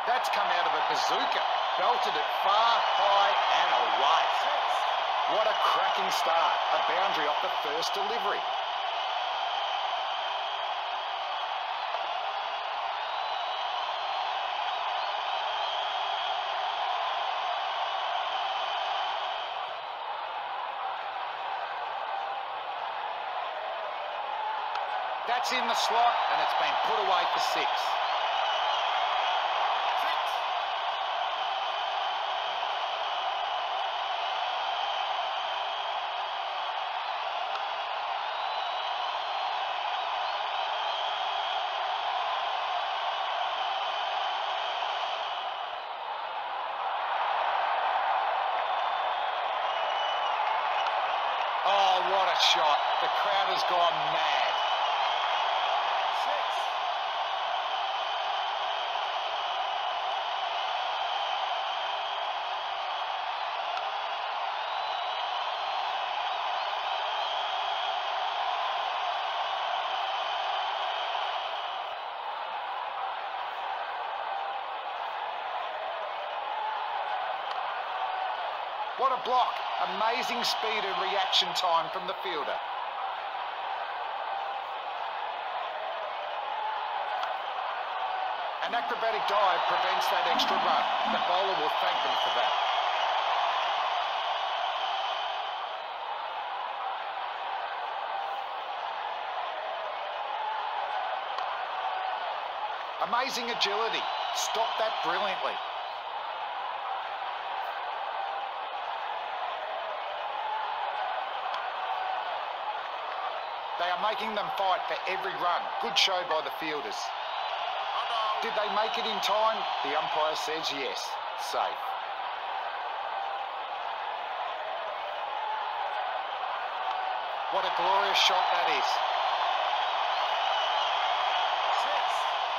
That's come out of a bazooka. Belted it far, high and away. What a cracking start. A boundary off the first delivery. That's in the slot and it's been put away for 6. Oh, what a shot. The crowd has gone mad. 6. What a block. Amazing speed and reaction time from the fielder. An acrobatic dive prevents that extra run. The bowler will thank them for that. Amazing agility. Stopped that brilliantly. They are making them fight for every run. Good show by the fielders. Did they make it in time? The umpire says yes. Safe. What a glorious shot that is. 6.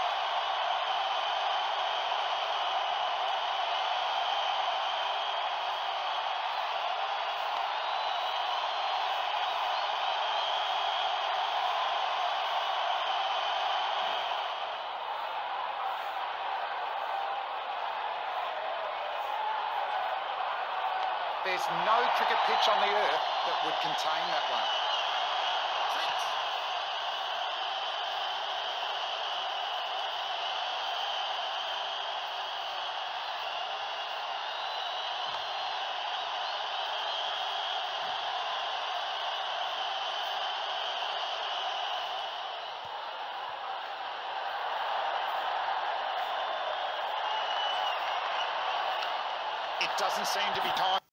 There's no cricket pitch on the earth that would contain that one. It doesn't seem to be time.